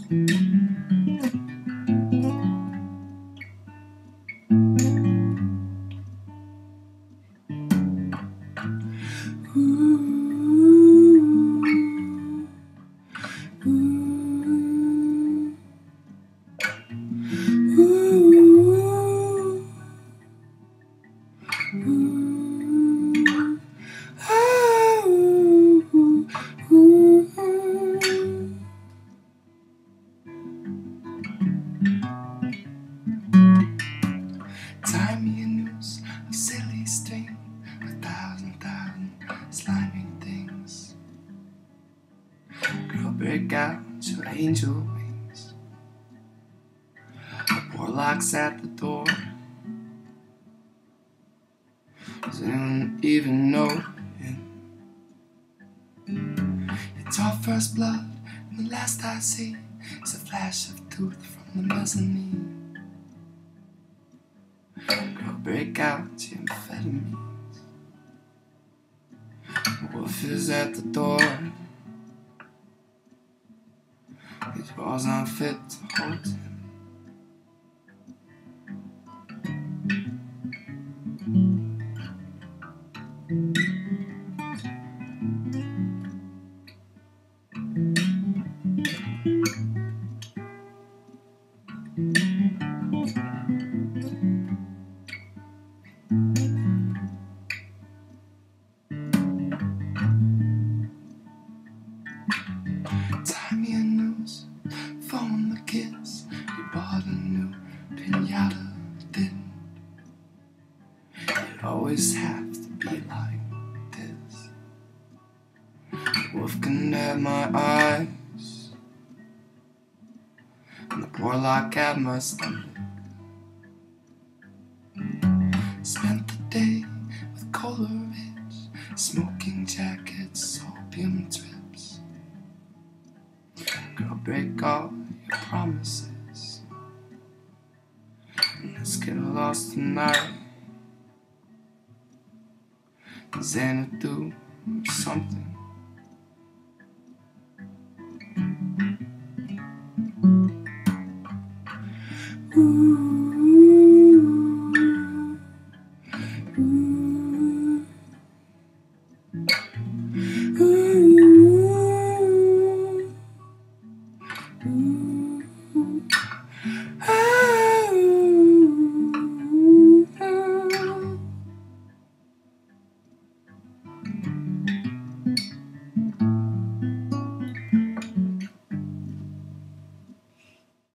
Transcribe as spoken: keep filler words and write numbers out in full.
Tie me a noose of silly string, a thousand, thousand slimy things. Girl, break out your angel wings. The warlock's at the door. Does anyone even know it? It's our first blood, and the last I see is a flash of tooth from the mezzanine. Girl, break out your amphetamines. The wolf is at the door. His paws aren't fit to hold him. Tie me a noose, phone the kids. You bought a new pinata, didn't. It always have to be like this. The wolf can have my eyes, and the warlock at my stomach. Spent the day with Coleridge, smoking jackets, opium trips. Girl, break all your promises, and let's get lost tonight. Xanadu or something. Ooh. Ooh. Ooh.